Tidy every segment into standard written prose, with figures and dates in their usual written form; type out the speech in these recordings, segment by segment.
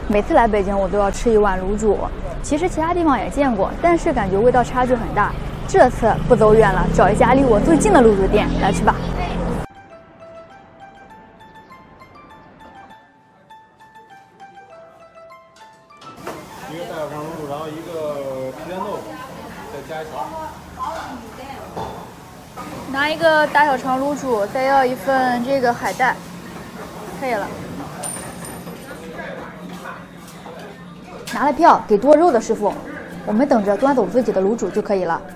每次来北京，我都要吃一碗卤煮。其实其他地方也见过，但是感觉味道差距很大。这次不走远了，找一家离我最近的卤煮店来吃吧。 一个大小肠卤煮，然后一个皮蛋豆腐，再加一勺。 拿一个大小肠卤煮，再要一份这个海带，可以了。拿了票给剁肉的师傅，我们等着端走自己的卤煮就可以了。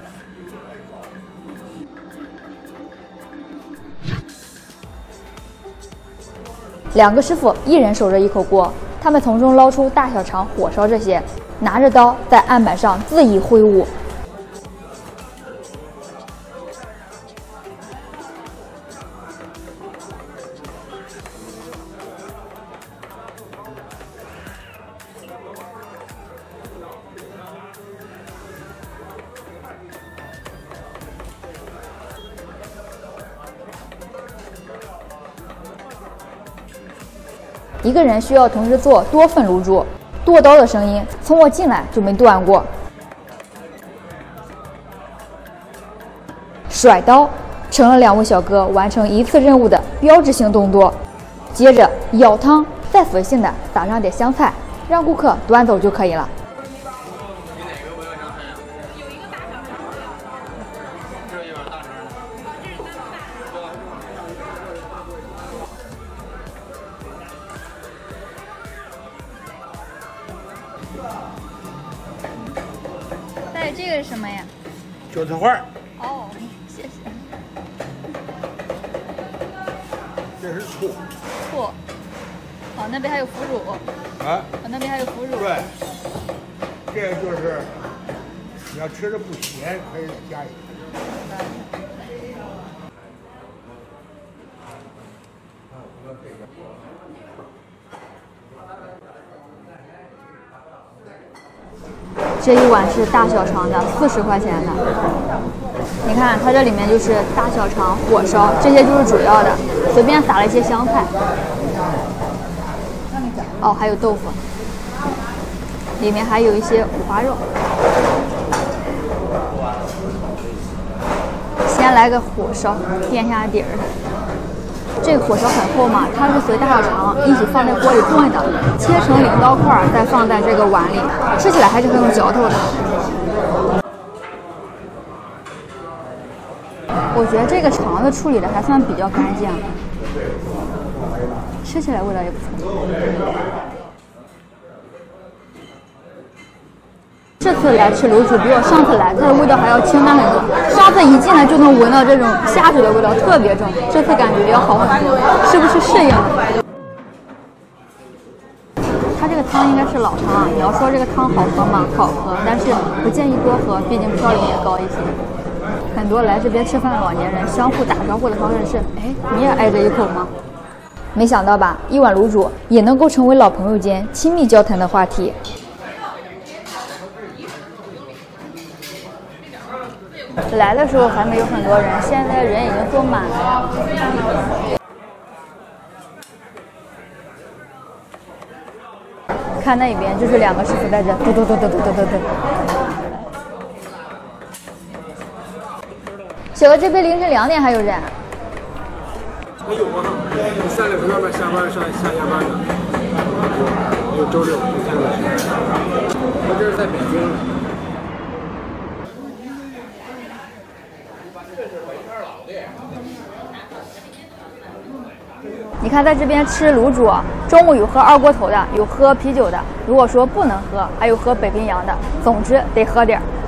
两个师傅一人守着一口锅，他们从中捞出大小肠、火烧这些，拿着刀在案板上恣意挥舞。一个人需要同时做多份卤煮，剁刀的声音从我进来就没断过。甩刀成了两位小哥完成一次任务的标志性动作。接着舀汤，再随性的撒上点香菜，让顾客端走就可以了。带这个是什么呀？ 韭菜花。 哦，谢谢。 这是醋。 醋。哦，那边还有腐乳。 啊？ 那边还有腐乳。 对。这个就是你要吃的不咸，可以加一点。 这一碗是大小肠的，40块钱的。你看，它这里面就是大小肠、火烧，这些就是主要的，随便撒了一些香菜。哦，还有豆腐，里面还有一些五花肉。先来个火烧，垫下底儿。这个火烧很厚嘛，它是随大小肠一起放在锅里炖的，切成领刀块，再放在这个碗里，吃起来还是很有嚼头的。我觉得这个肠子处理的还算比较干净，吃起来味道也不错。这次来吃卤煮比我上次来它的味道还要清淡很多，上次一进来就能闻到这种下水的味道特别重，这次感觉要好很多，是不是适应了？它这个汤应该是老汤啊，你要说这个汤好喝吗？好喝，但是不建议多喝，毕竟嘌呤也高一些。很多来这边吃饭的老年人相互打招呼的方式是：哎，你也挨着一口吗？没想到吧，一碗卤煮也能够成为老朋友间亲密交谈的话题。来的时候还没有很多人，现在人已经坐满了。看那边就是两个师傅在这嘟嘟嘟嘟嘟嘟嘟嘟。小哥，这边凌晨2点还有人？ 没有啊，3点钟下班下班的，有周六3个时。我这是在北京。 你看，在这边吃卤煮，中午有喝二锅头的，有喝啤酒的。如果说不能喝，还有喝北冰洋的。总之得喝点儿。